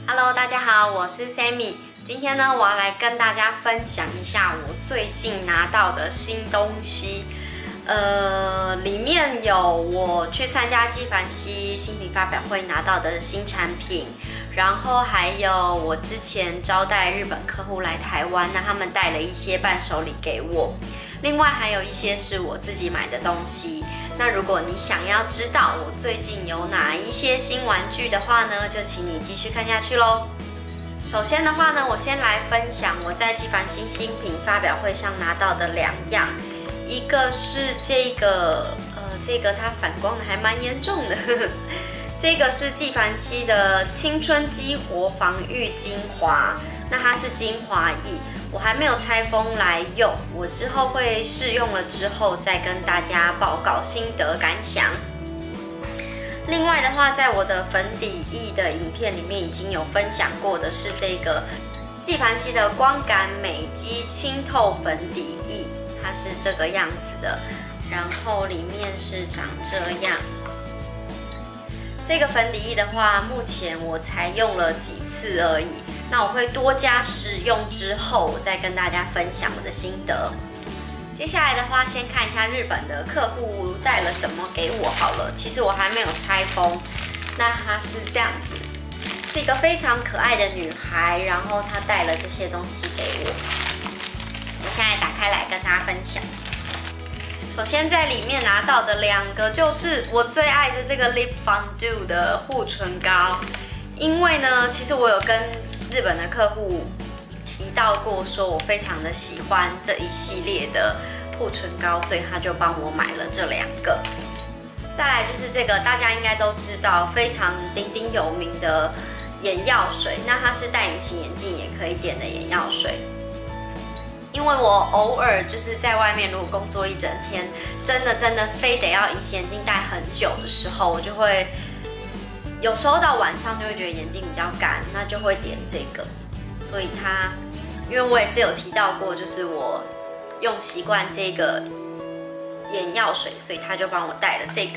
Hello， 大家好，我是 Sammy。今天呢，我要来跟大家分享一下我最近拿到的新东西。里面有我去参加纪梵希新品发表会拿到的新产品，然后还有我之前招待日本客户来台湾，那他们带了一些伴手礼给我。另外还有一些是我自己买的东西。那如果你想要知道我最近有哪一些新玩具的话呢，就请你继续看下去咯。首先的话呢，我先来分享我在纪梵希新品发表会上拿到的2样，一个是这个它反光的还蛮严重的，这个是纪梵希的青春激活防御精华，那它是精华液。我还没有拆封来用，我之后会试用了之后再跟大家报告心得感想。另外的话，在我的粉底液的影片里面已经有分享过的是这个纪梵希的光感美肌清透粉底液，它是这个样子的，然后里面是长这样。这个粉底液的话，目前我才用了几次而已。那我会多加使用之后，我再跟大家分享我的心得。接下来的话，先看一下日本的客户带了什么给我好了。其实我还没有拆封。那它是这样子，是一个非常可爱的女孩，然后她带了这些东西给我。我现在打开来跟大家分享。首先在里面拿到的2个就是我最爱的这个 Lip Fondue 的护唇膏，因为呢，其实我有跟日本的客户提到过，说我非常的喜欢这一系列的护唇膏，所以他就帮我买了这2个。再来就是这个大家应该都知道非常鼎鼎有名的眼药水，那它是戴隐形眼镜也可以点的眼药水。因为我偶尔就是在外面，如果工作一整天，真的非得要隐形眼镜戴很久的时候，我就会有时候到晚上就会觉得眼睛比较干，那就会点这个。所以它，因为我也是有提到过，就是我用习惯这个眼药水，所以他就帮我带了这个。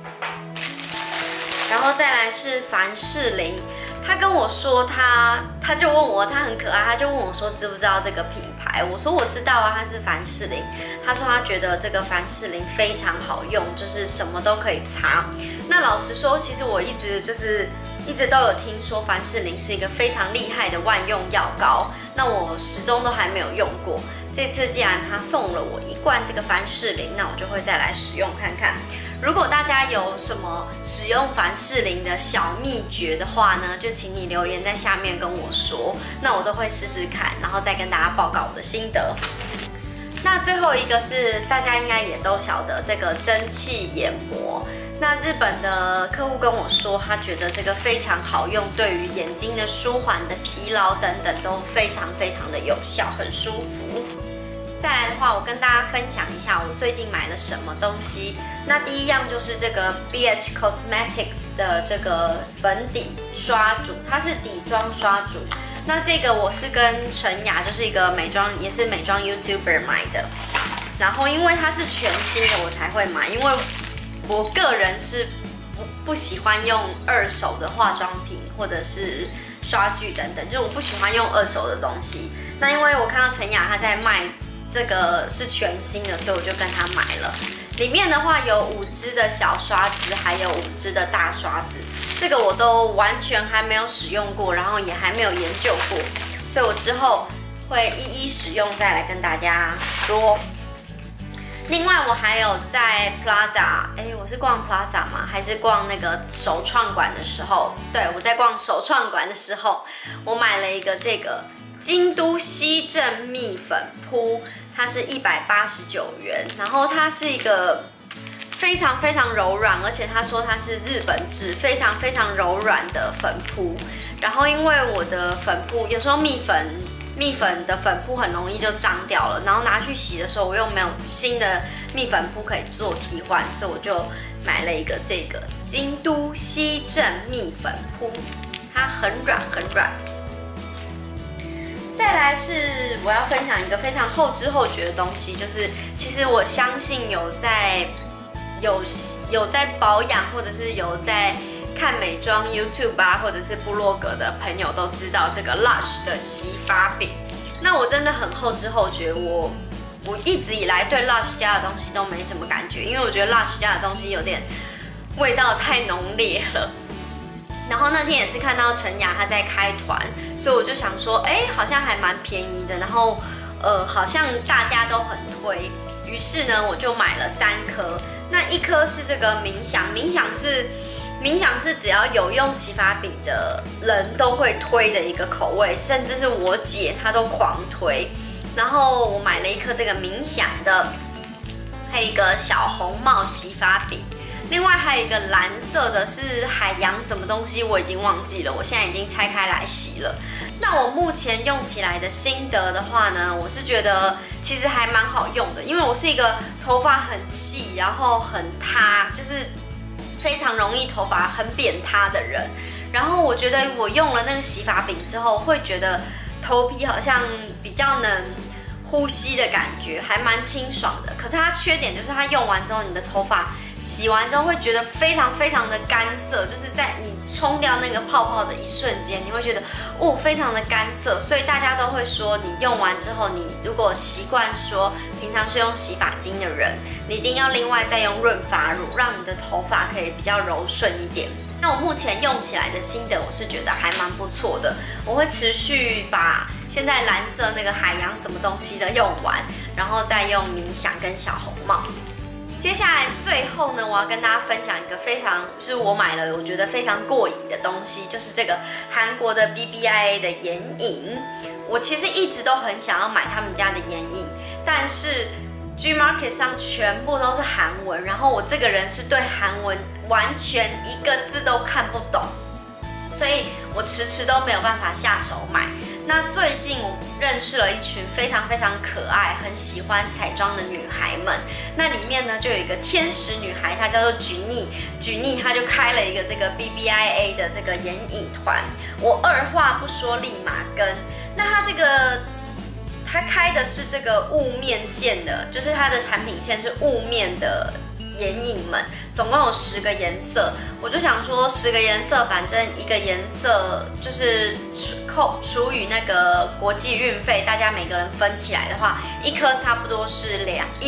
然后再来是凡士林，他跟我说他就问我，他很可爱，他就问我说知不知道这个品牌？我说我知道啊，它是凡士林。他说他觉得这个凡士林非常好用，就是什么都可以擦。那老实说，其实我一直都有听说凡士林是一个非常厉害的万用药膏，那我始终都还没有用过。这次既然他送了我1罐这个凡士林，那我就会再来使用看看。如果大家有什么使用凡士林的小秘诀的话呢，就请你留言在下面跟我说，那我都会试试看，然后再跟大家报告我的心得。那最后一个是大家应该也都晓得这个蒸汽眼膜。那日本的客户跟我说，他觉得这个非常好用，对于眼睛的舒缓的疲劳等等都非常的有效，很舒服。再来的话，我跟大家分享一下我最近买了什么东西。那第一样就是这个 BH Cosmetics 的这个粉底刷组，它是底妆刷组。那这个我是跟陈雅，就是一个也是美妆 YouTuber 买的。然后因为它是全新的，我才会买，因为我个人是不喜欢用2手的化妆品或者是刷具等等，就是我不喜欢用2手的东西。那因为我看到陈雅她在卖这个是全新的，所以我就跟她买了。里面的话有5支的小刷子，还有5支的大刷子，这个我都完全还没有使用过，然后也还没有研究过，所以我之后会一一使用再来跟大家说。另外，我还有在 Plaza， 我是逛 Plaza 吗？还是逛那个首创馆的时候？对，我在逛首创馆的时候，我买了一个这个京都西镇蜜粉扑，它是189元，然后它是一个非常柔软，而且他说它是日本制，非常柔软的粉扑。然后因为我的粉扑有时候蜜粉的粉扑很容易就脏掉了，然后拿去洗的时候我又没有新的蜜粉扑可以做替换，所以我就买了一个这个京都西镇蜜粉扑，它很软。再来是我要分享一个非常后知后觉的东西，就是其实我相信有在保养或者是有在看美妆 YouTube 啊，或者是部落格的朋友都知道这个 Lush 的洗发饼。那我真的很后知后觉，我一直以来对 Lush 家的东西都没什么感觉，因为我觉得 Lush 家的东西有点味道太浓烈了。然后那天也是看到陈雅她在开团，所以我就想说，好像还蛮便宜的，然后好像大家都很推，于是呢我就买了3颗。那1颗是这个冥想是只要有用洗发饼的人都会推的一个口味，甚至是我姐她都狂推。然后我买了1颗这个冥想的，还有一个小红帽洗发饼，另外还有一个蓝色的是海洋什么东西我已经忘记了，我现在已经拆开来洗了。那我目前用起来的心得的话呢，我是觉得其实还蛮好用的，因为我是一个头发很细，然后很塌，就是非常容易头发很扁塌的人。然后我觉得我用了那个洗发饼之后，会觉得头皮好像比较能呼吸的感觉，还蛮清爽的。可是它缺点就是它用完之后，你的头发洗完之后会觉得非常非常的干涩，就是在你冲掉那个泡泡的一瞬间，你会觉得非常的干涩。所以大家都会说，你用完之后，你如果习惯说平常是用洗发精的人，你一定要另外再用润发乳，让你的头发可以比较柔顺一点。那我目前用起来的心得，我是觉得还蛮不错的。我会持续把现在蓝色那个海洋什么东西的用完，然后再用冥想跟小红帽。接下来最后呢，我要跟大家分享一个非常，就是我买了我觉得非常过瘾的东西，就是这个韩国的 BBIA 的眼影。我其实一直都很想要买他们家的眼影，但是 Gmarket 上全部都是韩文，然后我这个人是对韩文完全一个字都看不懂，所以我迟都没有办法下手买。那最近我认识了一群非常非常可爱、很喜欢彩妆的女孩们。那里面呢就有一个天使女孩，她叫做Junnie，她就开了一个这个 BBIA 的这个眼影团。我二话不说立马跟。那她开的是这个雾面线的，就是它的产品线是雾面的眼影们，总共有10个颜色。我就想说10个颜色，反正一个颜色就是除以那个国际运费，大家每个人分起来的话，一颗差不多是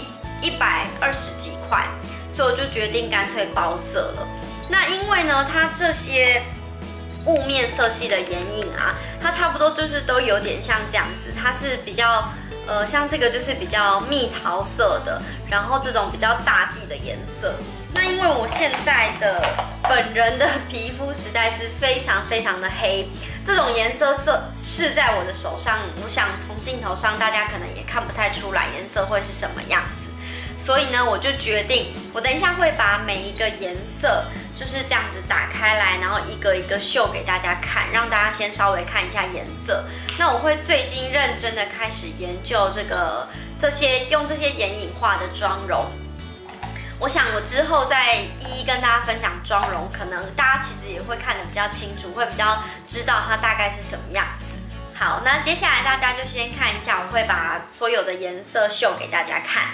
120几块，所以我就决定干脆包色了。那因为呢，它这些雾面色系的眼影啊，它差不多就是都有点像这样子，它是比较像这个就是比较蜜桃色的，然后这种比较大地的颜色。那因为我现在的本人的皮肤实在是非常非常的黑，这种颜色试在我的手上，我想从镜头上大家可能也看不太出来颜色会是什么样子。所以呢，我就决定，我等一下会把每一个颜色就是这样子打开来，然后一个一个秀给大家看，让大家先稍微看一下颜色。那我会最近认真的开始研究用这些眼影画的妆容。我想我之后再一一跟大家分享妆容，可能大家其实也会看得比较清楚，会比较知道它大概是什么样子。好，那接下来大家就先看一下，我会把所有的颜色秀给大家看。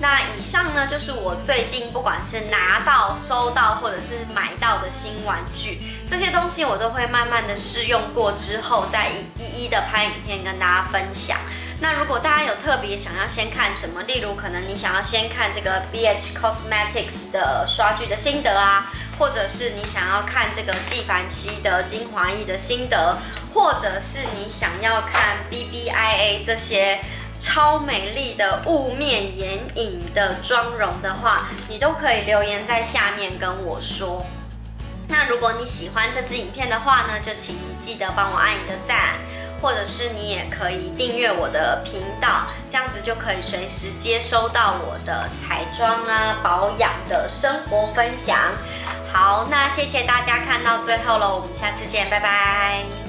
那以上呢，就是我最近不管是拿到、收到或者是买到的新玩具，这些东西我都会慢慢的试用过之后，再一一的拍影片跟大家分享。那如果大家有特别想要先看什么，例如可能你想要先看这个 BH Cosmetics 的刷具的心得啊，或者是你想要看这个纪梵希的精华液的心得，或者是你想要看 BBIA 这些超美丽的雾面眼影的妆容的话，你都可以留言在下面跟我说。那如果你喜欢这支影片的话呢，就请你记得帮我按一个赞，或者是你也可以订阅我的频道，这样子就可以随时接收到我的彩妆啊、保养的生活分享。好，那谢谢大家看到最后了，我们下次见，拜拜。